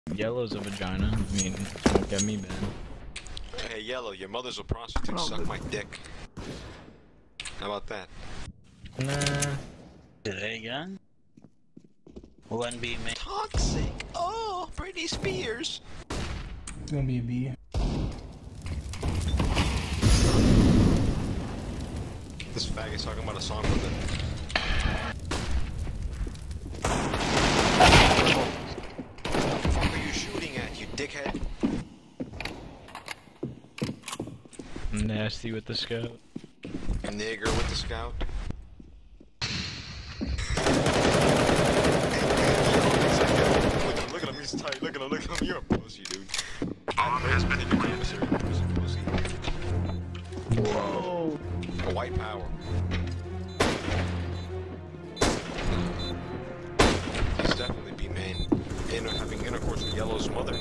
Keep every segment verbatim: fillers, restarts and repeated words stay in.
Yellow's a vagina. I mean, don't get me, man. Hey, Yellow, your mother's a prostitute. Oh, Suck my dick. How about that? Nah. Today again? One B man. Toxic. Oh, Britney Spears. It's gonna be a B. This faggot's talking about a song from the. What the fuck are you shooting at, you dickhead? Nasty with the scout. Nigger with the scout. Look at him, he's tight. Look at him, look at him. You're a pussy, dude. Bomb has been planted. Pussy. Whoa. A white power. He's definitely B main. And having intercourse with Yellow's mother.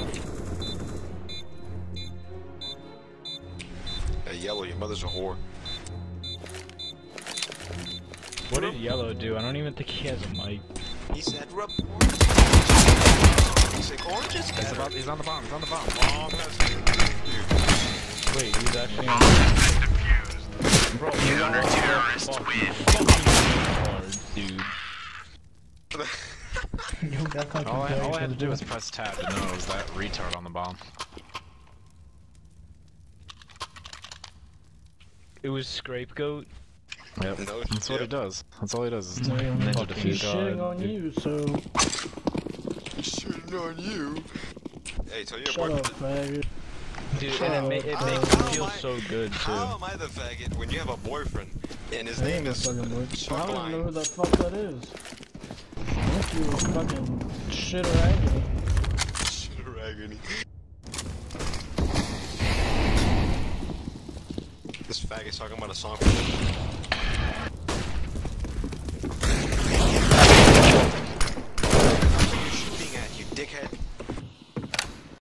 Hey, Yellow, your mother's a whore. What did Yellow do? I don't even think he has a mic. He said report. He said orange is better. He's, about, he's on the bomb, he's on the bomb. Bomb has been defused. Wait, he's actually on Defused. Bro, Counter-terrorists win. Hard, dude. Yo, that can't All I, compare all each I had other, to do dude. was press tab to know it was that retard on the bomb. It was Scapegoat. Yep, No, that's what yep. he does. That's all he does. Is No, ninja I'm fucking defuse. shit. shitting on dude. you, so Shitting on you. Hey, tell your shut boyfriend. up, faggot. Dude, Shut and it, ma up, it bro. makes How me feel am I- so good, too. How am I the faggot when you have a boyfriend and his I name ain't no is fucking boy. I Chuck don't even know who Line? the fuck that is. Thank you, fucking shit or agony. Shit or agony. This faggot's talking about a song from